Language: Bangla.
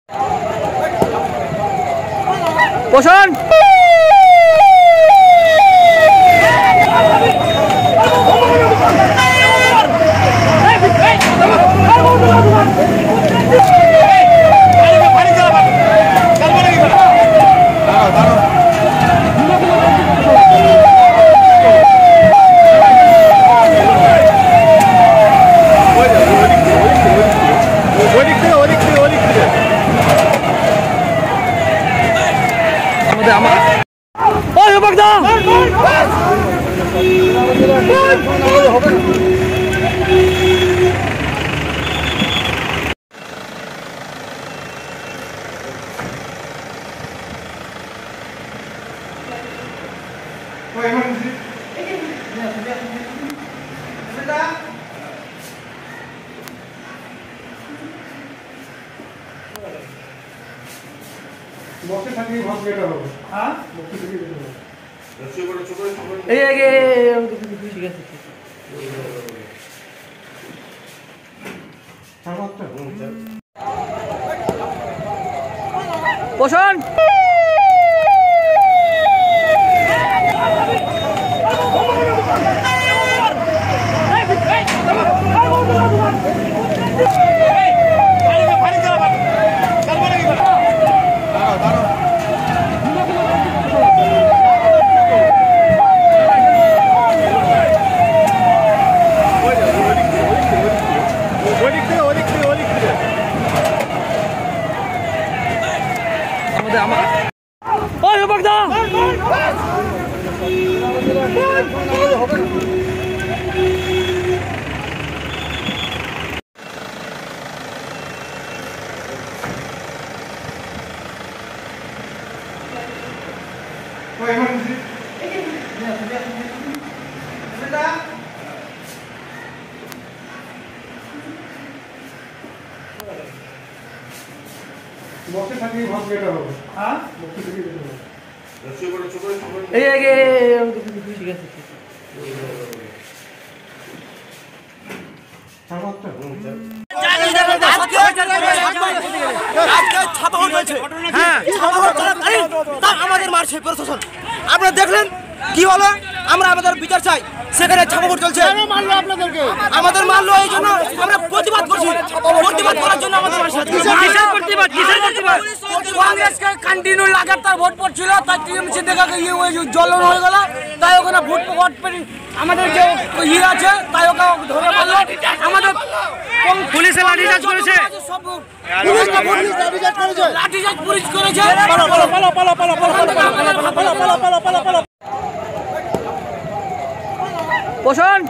পোষণ পোষণ আমাদের মারছে প্রশাসন। আপনারা দেখলেন কি হলো? আমরা আমাদের বিচার চাই, সেখানে ছাপাভোট চলছে। আমাদের মারলো, এই জন্য আমরা প্রতিবাদ করছি। প্রতিবাদ করার জন্য আমাদের কংগ্রেসকে কন্টিনিউ লাগাতার ভোট পড়ছিল, তাই টিএমসি থেকে জ্বলন হয়ে গেল, তাই ওখানে ভোট আমাদের যে ইয়ে আছে তাই ওকে ধরে মারলো। আমাদের পুলিশে লাঠিচার্জ করেছে, লাঠিচার্জ পুলিশ করেছে। পোষণ